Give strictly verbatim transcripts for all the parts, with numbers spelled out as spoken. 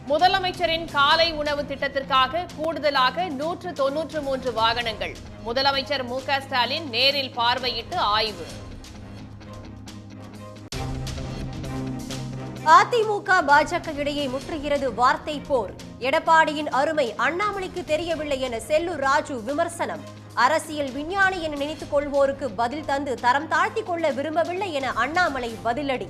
முதலமைச்சரின் காலை உணவு திட்டத்திற்காக கூடுதலாக நூற்று தொன்னூற்று மூன்று வாகனங்கள். முதலமைச்சர் மு க ஸ்டாலின் நேரில் பார்வையிட்டு ஆய்வு. அதிமுக பாஜக இடையே முற்றுகிறது வார்த்தை போர். எடப்பாடியின் அருமை அண்ணாமலைக்கு தெரியவில்லை என செல்லூர் ராஜு விமர்சனம். அரசியல் விஞ்ஞானி என நினைத்துக் கொள்வோருக்கு பதில் தந்து தரம் தாழ்த்திக் கொள்ள விரும்பவில்லை என அண்ணாமலை பதிலடி.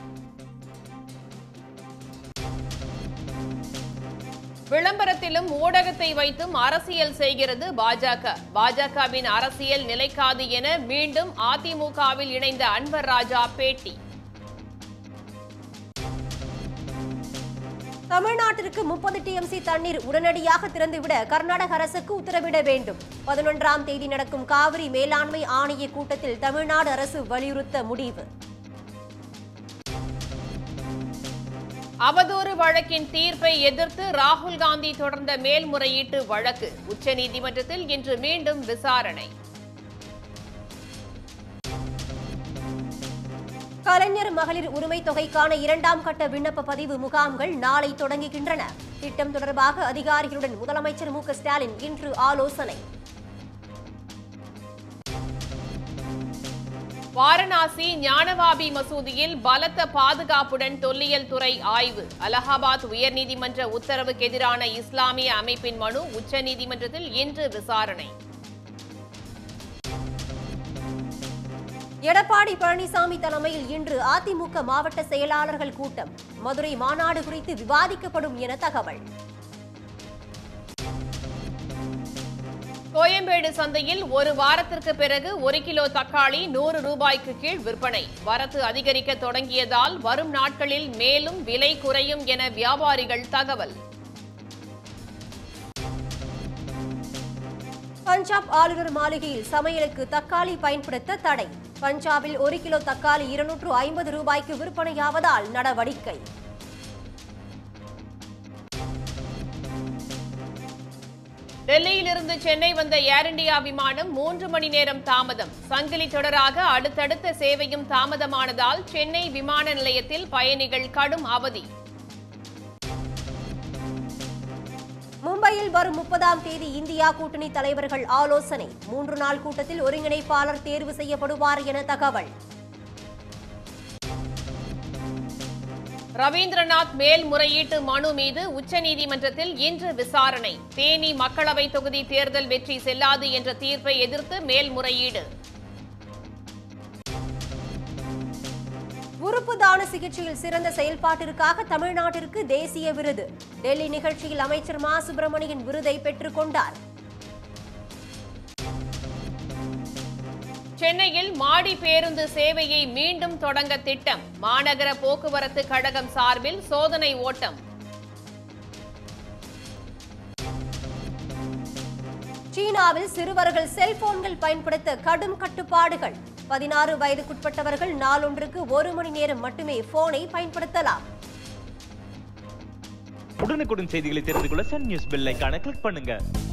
விளம்பரத்திலும் ஊடகத்தை வைத்தும் அரசியல் செய்கிறது பாஜக. பாஜகவின் அரசியல் நிலைக்காது என மீண்டும் அதிமுகவில் இணைந்த அன்வர் ராஜா பேட்டி. தமிழ்நாட்டிற்கு முப்பது டிஎம்சி தண்ணீர் உடனடியாக திறந்துவிட கர்நாடக அரசுக்கு உத்தரவிட வேண்டும். பதினொன்றாம் தேதி நடக்கும் காவிரி மேலாண்மை ஆணைய கூட்டத்தில் தமிழ்நாடு அரசு வலியுறுத்த முடிவு. அவதூறு வழக்கின் தீர்ப்பை எதிர்த்து ராகுல் காந்தி தொடர்ந்த மேல்முறையீட்டு வழக்கு உச்சநீதிமன்றத்தில் இன்று மீண்டும் விசாரணை. கலைஞர் மகளிர் உரிமை தொகைக்கான இரண்டாம் கட்ட விண்ணப்ப பதிவு முகாம்கள் நாளை தொடங்குகின்றன. திட்டம் தொடர்பாக அதிகாரிகளுடன் முதலமைச்சர் மு க ஸ்டாலின் இன்று ஆலோசனை. வாரணாசி ஞானவாபி மசூதியில் பலத்த பாதுகாப்புடன் தொல்லியல் துறை ஆய்வு. அலகாபாத் உயர்நீதிமன்ற உத்தரவுக்கு எதிரான இஸ்லாமிய அமைப்பின் மனு உச்சநீதிமன்றத்தில் இன்று விசாரணை. எடப்பாடி பழனிசாமி தலைமையில் இன்று அதிமுக மாவட்ட செயலாளர்கள் கூட்டம். மதுரை மாநாடு குறித்து விவாதிக்கப்படும் என தகவல். கோயம்பேடு சந்தையில் ஒரு வாரத்திற்கு பிறகு ஒரு கிலோ தக்காளி நூறு ரூபாய்க்கு கீழ் விற்பனை. வரத்து அதிகரிக்க தொடங்கியதால் வரும் நாட்களில் மேலும் விலை குறையும் என வியாபாரிகள் தகவல். பஞ்சாப் ஆளுநர் மாளிகையில் சமையலுக்கு தக்காளி பயன்படுத்த தடை. பஞ்சாபில் ஒரு கிலோ தக்காளி இருநூற்று ஐம்பது ரூபாய்க்கு விற்பனையாவதால் நடவடிக்கை. டெல்லியிலிருந்து சென்னை வந்த ஏர் இண்டியா விமானம் மூன்று மணி நேரம் தாமதம். சங்கிலி தொடராக அடுத்தடுத்த சேவையும் தாமதமானதால் சென்னை விமான நிலையத்தில் பயணிகள் கடும் அவதி. மும்பையில் வரும் முப்பதாம் தேதி இந்தியா கூட்டணி தலைவர்கள் ஆலோசனை. மூன்று நாள் கூட்டத்தில் ஒருங்கிணைப்பாளர் தேர்வு செய்யப்படுவார் என தகவல். ரவீந்திரநாத் மேல்முறையீட்டு மனு மீது உச்சநீதிமன்றத்தில் இன்று விசாரணை. தேனி மக்களவை தொகுதி தேர்தல் வெற்றி செல்லாது என்ற தீர்ப்பை எதிர்த்து மேல்முறையீடு. உறுப்பு தான சிகிச்சையில் சிறந்த செயல்பாட்டிற்காக தமிழ்நாட்டிற்கு தேசிய விருது. டெல்லி நிகழ்ச்சியில் அமைச்சர் மா சுப்பிரமணியன் விருதை பெற்றுக் கொண்டார். சென்னையில் மாடி பேருந்து சேவையை மீண்டும் தொடங்க திட்டம். மாநகர போக்குவரத்து கழகம் சார்பில் சோதனை ஓட்டம். சீனாவில் சிறுவர்கள் செல்போன்கள் பயன்படுத்த கடும் கட்டுப்பாடுகள். பதினாறு வயதுக்குட்பட்டவர்கள் நாளொன்றுக்கு ஒரு மணி நேரம் மட்டுமே போனை பயன்படுத்தலாம். உடனுக்குடன் செய்திகளை தெரிந்து கொள்ள சன் நியூஸ் பெல் ஐகானை கிளிக் பண்ணுங்க.